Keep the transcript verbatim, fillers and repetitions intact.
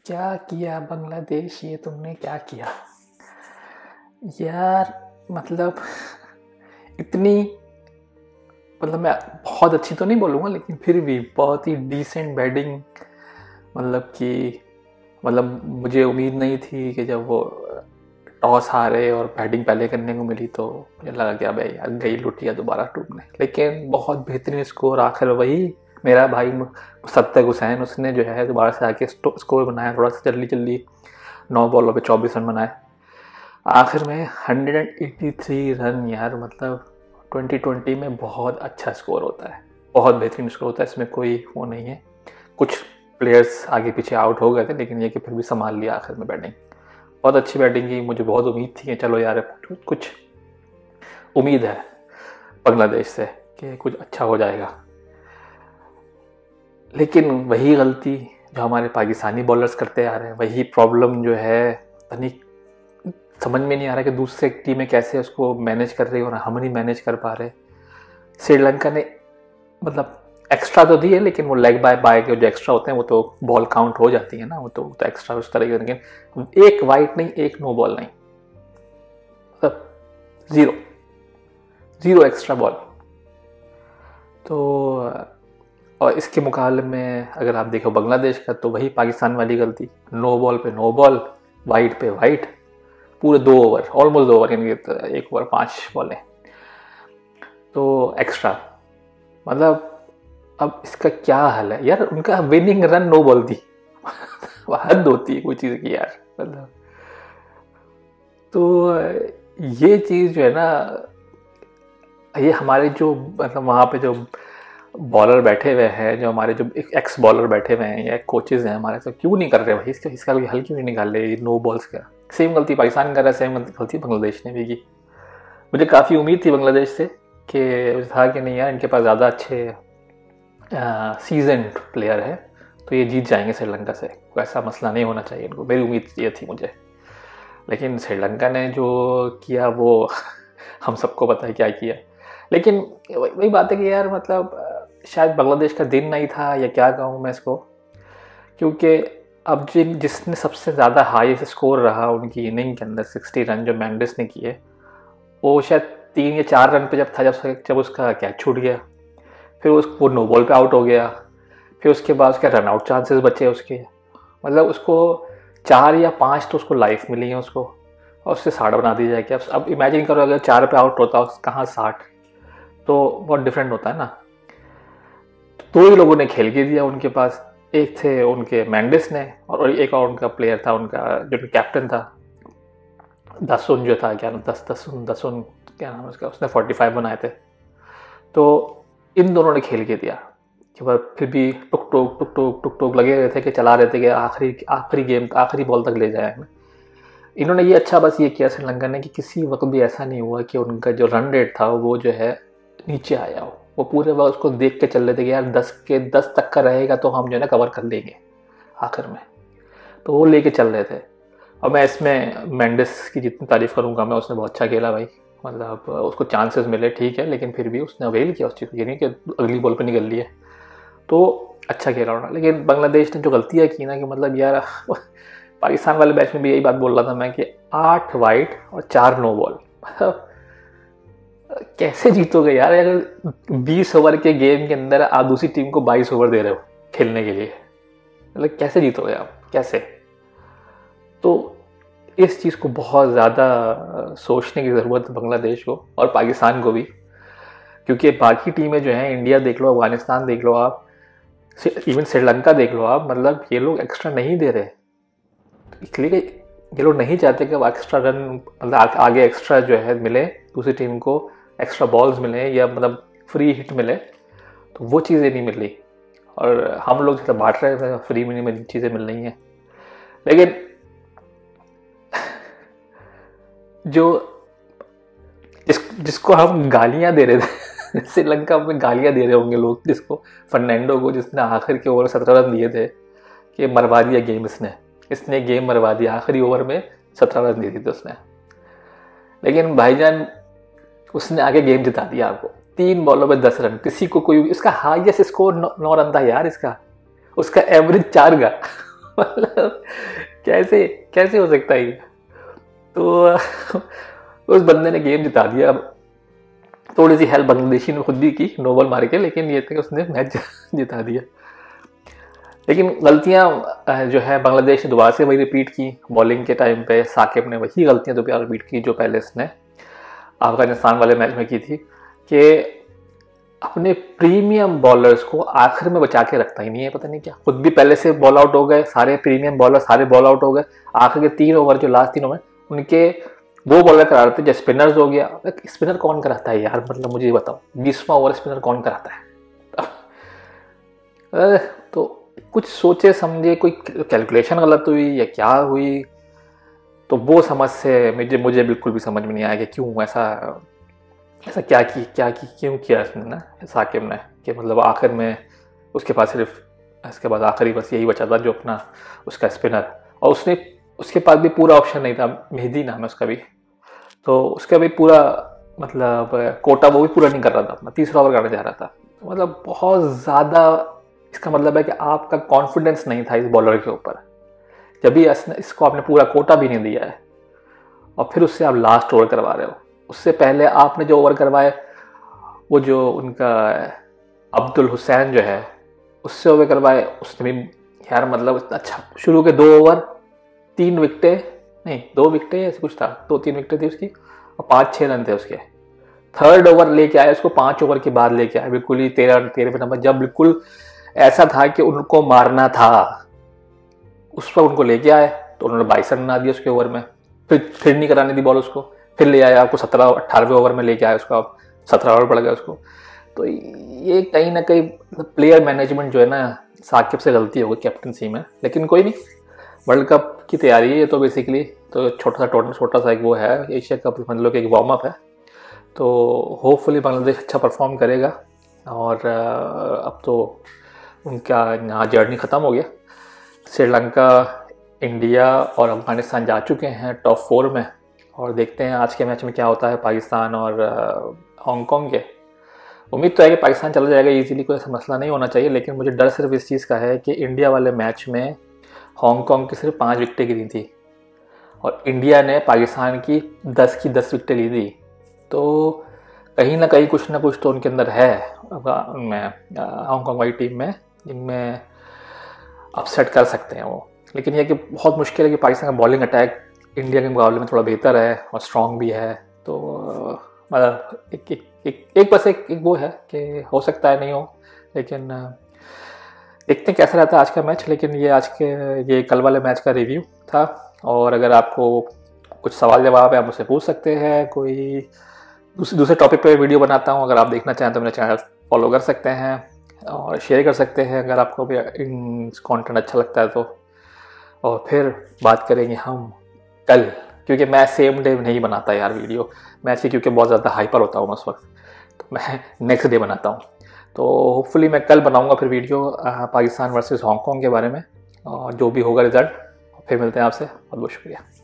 क्या किया बांग्लादेश, ये तुमने क्या किया यार। मतलब इतनी, मतलब मैं बहुत अच्छी तो नहीं बोलूँगा लेकिन फिर भी बहुत ही डिसेंट बैटिंग। मतलब कि मतलब मुझे उम्मीद नहीं थी कि जब वो टॉस हारे और बैटिंग पहले करने को मिली तो मुझे लगा कि अबे यार गई लुटिया दोबारा टूटने। लेकिन बहुत बेहतरीन स्कोर, आखिर वही मेरा भाई मुस्तक हुसैन, उसने जो है दोबारा से आके स्कोर बनाया, थोड़ा सा जल्दी जल्दी नौ बॉलों पे चौबीस रन बनाए आखिर में एक सौ तिरासी रन। यार मतलब ट्वेंटी ट्वेंटी में बहुत अच्छा स्कोर होता है, बहुत बेहतरीन स्कोर होता है, इसमें कोई वो नहीं है। कुछ प्लेयर्स आगे पीछे आउट हो गए थे लेकिन ये कि फिर भी संभाल लिया आखिर में बैटिंग। बहुत अच्छी बैटिंग की, मुझे बहुत उम्मीद थी कि चलो यार कुछ उम्मीद है बांग्लादेश से कि कुछ अच्छा हो जाएगा। लेकिन वही गलती जो हमारे पाकिस्तानी बॉलर्स करते आ रहे हैं, वही प्रॉब्लम जो है नहीं समझ में नहीं आ रहा कि दूसरे टीमें कैसे उसको मैनेज कर रही हो और हम नहीं मैनेज कर पा रहे। श्रीलंका ने मतलब एक्स्ट्रा तो दी है लेकिन वो लेग बाय बाय के जो एक्स्ट्रा होते हैं वो तो बॉल काउंट हो जाती है ना, वो तो, तो एक्स्ट्रा उस तरह के। लेकिन एक वाइट नहीं, एक नो बॉल नहीं, मतलब जीरो जीरो एक्स्ट्रा बॉल। तो और इसके मुकाबले में अगर आप देखो बांग्लादेश का, तो वही पाकिस्तान वाली गलती, नो बॉल पे नो बॉल, वाइट पे वाइट, पूरे दो ओवर, ऑलमोस्ट दो ओवर, यानी एक ओवर पांच बॉलें तो एक्स्ट्रा। मतलब अब इसका क्या हल है यार। उनका विनिंग रन नो बॉल थी हद होती है कोई चीज़ की यार। मतलब तो ये चीज़ जो है ना, ये हमारे जो मतलब वहाँ पे जो बॉलर बैठे हुए हैं, जो हमारे जो एक्स बॉलर बैठे हुए हैं या कोचेज हैं हमारे, तो क्यों नहीं कर रहे भाई इसका इसका कोई हल क्यों नहीं निकाल रहे। नो बॉल्स का सेम गलती पाकिस्तान कर रहा है, सेम गलती बांग्लादेश ने भी की। मुझे काफ़ी उम्मीद थी बांग्लादेश से कि था कि नहीं यार इनके पास ज़्यादा अच्छे सीजन्ड प्लेयर है तो ये जीत जाएंगे श्रीलंका से, कोई ऐसा मसला नहीं होना चाहिए इनको, मेरी उम्मीद ये थी मुझे। लेकिन श्रीलंका ने जो किया वो हम सबको पता है क्या किया। लेकिन वही बात है कि यार मतलब शायद बांग्लादेश का दिन नहीं था या क्या कहूँ मैं इसको, क्योंकि अब जिन जिसने सबसे ज़्यादा हाईएस्ट स्कोर रहा उनकी इनिंग के अंदर सिक्सटी रन जो मैंडिस ने किए, वो शायद तीन या चार रन पे जब था जब जब उसका कैच छूट गया, फिर उस वो नो बॉल पे आउट हो गया, फिर उसके बाद उसके रन आउट चांसेस बचे उसके। मतलब उसको चार या पाँच तो उसको लाइफ मिली है उसको, और उससे साठ बना दी जाएगी। अब अब इमेजिन करो अगर चार पे आउट होता कहाँ साठ, तो बहुत डिफरेंट होता है ना। दो ही लोगों ने खेल के दिया उनके पास, एक थे उनके मैंडिस ने और एक और उनका प्लेयर था उनका जो कैप्टन था दसुन जो था, क्या नाम दस दसुन दसुन क्या नाम उसका, उसने फोर्टी फाइव बनाए थे। तो इन दोनों ने खेल के दिया कि वह फिर भी टुक टुक टुक टुक टुक टुक लगे रहे थे कि चला रहे थे कि आखिरी आखिरी गेम आखिरी बॉल तक ले जाए हमें। इन्होंने ये अच्छा बस ये किया श्रीलंका ने कि किसी वक्त भी ऐसा नहीं हुआ कि उनका जो रन रेट था वो जो है नीचे आया हो। वो पूरे वक्त उसको देख के चल रहे थे कि यार दस के दस तक का रहेगा तो हम जो है ना कवर कर लेंगे आखिर में, तो वो लेके चल रहे थे। और मैं इसमें मेंडिस की जितनी तारीफ़ करूँगा मैं, उसने बहुत अच्छा खेला भाई। मतलब उसको चांसेस मिले ठीक है, लेकिन फिर भी उसने अवेल किया उस चीज़ को, ये नहीं कि अगली बॉल पे निकल लिए, तो अच्छा खेला उन्होंने। लेकिन बांग्लादेश ने जो गलतियाँ की ना कि मतलब यार पाकिस्तान वाले मैच में भी यही बात बोल रहा था मैं कि आठ वाइट और चार नो बॉल, मतलब कैसे जीतोगे यार। अगर बीस ओवर के गेम के अंदर आप दूसरी टीम को बाईस ओवर दे रहे हो खेलने के लिए, मतलब कैसे जीतोगे आप, कैसे। तो इस चीज़ को बहुत ज़्यादा सोचने की ज़रूरत है बांग्लादेश को और पाकिस्तान को भी, क्योंकि बाकी टीमें जो हैं, इंडिया देख लो, अफगानिस्तान देख लो आप, इवन श्रीलंका देख लो आप, मतलब ये लोग एक्स्ट्रा नहीं दे रहे, इसलिए ये लोग नहीं चाहते कि एक्स्ट्रा रन मतलब आगे एक्स्ट्रा जो है मिले, दूसरी टीम को एक्स्ट्रा बॉल्स मिले या मतलब फ्री हिट मिले, तो वो चीज़ें नहीं मिल रही। और हम लोग जैसे बांट रहे हैं फ्री में नहीं चीज़ें मिल रही हैं। लेकिन जो जिस जिसको हम गालियां दे रहे थे श्रीलंका में गालियां दे रहे होंगे लोग, जिसको फर्नांडो को जिसने आखिर के ओवर सत्रह रन दिए थे कि मरवा दिया गेम, इसने इसने गेम मरवा दिया, आखिरी ओवर में सत्रह रन दिए थे उसने। लेकिन भाईजान उसने आगे गेम जिता दिया आपको, तीन बॉलों में दस रन, किसी को कोई, इसका हाईएस्ट स्कोर नौ रन था यार इसका, उसका एवरेज चार का मतलब कैसे कैसे हो सकता है ये? तो उस बंदे ने गेम जिता दिया। अब थोड़ी सी हेल्प बांग्लादेशी ने खुद भी की नो बॉल मार के, लेकिन ये था कि उसने मैच जिता दिया। लेकिन गलतियां जो है बांग्लादेश ने दोबारा से वही रिपीट की बॉलिंग के टाइम पे। साकिब ने वही गलतियां दोबारा रिपीट की जो पहले इसने अफगानिस्तान वाले मैच में की थी, कि अपने प्रीमियम बॉलर्स को आखिर में बचा के रखता ही नहीं है। पता नहीं क्या, खुद भी पहले से बॉल आउट हो गए, सारे प्रीमियम बॉलर सारे बॉल आउट हो गए। आखिर के तीन ओवर जो लास्ट तीन ओवर उनके वो बॉलर करा रहे थे, जैसे स्पिनर्स हो गया। स्पिनर कौन कराता है यार, मतलब मुझे ये बताओ, बीसवां ओवर स्पिनर कौन कराता है? तो कुछ सोचे समझे, कोई कैलकुलेशन गलत हुई या क्या हुई, तो वो समझ से मुझे मुझे बिल्कुल भी समझ में नहीं आया कि क्यों ऐसा ऐसा क्या की क्या की क्यों किया इसने ना साकिब ने, कि मतलब आखिर में उसके पास सिर्फ इसके बाद आखिरी बस यही बचा था जो अपना उसका स्पिनर, और उसने उसके पास भी पूरा ऑप्शन नहीं था। मेहदी नाम है उसका भी, तो उसका भी पूरा मतलब कोटा वो भी पूरा नहीं कर रहा था अपना, तीसरा ओवर करने जा रहा था। मतलब बहुत ज़्यादा इसका मतलब है कि आपका कॉन्फिडेंस नहीं था इस बॉलर के ऊपर, जब भी इसको आपने पूरा कोटा भी नहीं दिया है और फिर उससे आप लास्ट ओवर करवा रहे हो। उससे पहले आपने जो ओवर करवाए वो जो उनका अब्दुल हुसैन जो है उससे ओवर करवाए, उसने भी यार मतलब अच्छा शुरू के दो ओवर तीन विकटें, नहीं दो विकटें ऐसे कुछ था, दो तीन विकटें थी उसकी और पाँच छः रन थे उसके। थर्ड ओवर लेके आए उसको, पाँच ओवर के बाद लेके आए बिल्कुल ही तेरह तेरहवें नंबर, जब बिल्कुल ऐसा था कि उनको मारना था उस पर उनको लेके आए, तो उन्होंने बाईस रन बना दिया उसके ओवर में। फिर फिर नहीं कराने दी बॉल उसको, फिर ले आया आपको सत्रह अट्ठारहवें ओवर में लेके आया उसको, आप सत्रह ओवर पड़ गया उसको। तो ये कहीं ना कहीं प्लेयर मैनेजमेंट जो है ना साकिब से गलती होगी कैप्टनसी में, लेकिन कोई नहीं, वर्ल्ड कप की तैयारी है ये तो बेसिकली, तो छोटा सा टोटल छोटा सा एक वो है एशिया कप समझ लो कि एक वार्म अप है। तो होपफुली बांग्लादेश अच्छा परफॉर्म करेगा, और अब तो उनका यहाँ जर्नी ख़त्म हो गया। श्रीलंका, इंडिया और अफगानिस्तान जा चुके हैं टॉप फोर में, और देखते हैं आज के मैच में क्या होता है पाकिस्तान और हांगकांग के। उम्मीद तो है कि पाकिस्तान चला जाएगा इजीली, कोई ऐसा मसला नहीं होना चाहिए, लेकिन मुझे डर सिर्फ इस चीज़ का है कि इंडिया वाले मैच में हांगकांग की सिर्फ पाँच विकटें गिरी थी और इंडिया ने पाकिस्तान की दस की दस विकटें ली थी। तो कहीं ना कहीं कुछ ना कुछ तो उनके अंदर है उनमें हांगकांग वाली टीम में, जिनमें अपसेट कर सकते हैं वो। लेकिन यह कि बहुत मुश्किल है कि पाकिस्तान का बॉलिंग अटैक इंडिया के मुकाबले में थोड़ा बेहतर है और स्ट्रॉन्ग भी है। तो मतलब एक एक एक, एक बस एक, एक वो है कि हो सकता है नहीं हो, लेकिन देखते हैं कैसा रहता है आज का मैच। लेकिन ये आज के ये कल वाले मैच का रिव्यू था, और अगर आपको कुछ सवाल जवाब है आप मुझसे पूछ सकते हैं। कोई दूसरे दूसरे टॉपिक पे वीडियो बनाता हूँ, अगर आप देखना चाहें तो मेरा चैनल फॉलो कर सकते हैं और शेयर कर सकते हैं अगर आपको भी इन कंटेंट अच्छा लगता है तो। और फिर बात करेंगे हम कल, क्योंकि मैं सेम डे नहीं बनाता यार वीडियो मैच की, क्योंकि बहुत ज़्यादा हाइपर होता हूँ उस वक्त, तो मैं नेक्स्ट डे बनाता हूँ। तो होपफुली मैं कल बनाऊँगा फिर वीडियो पाकिस्तान वर्सेस हांगकांग के बारे में, और जो भी होगा रिजल्ट फिर मिलते हैं आपसे। बहुत बहुत शुक्रिया।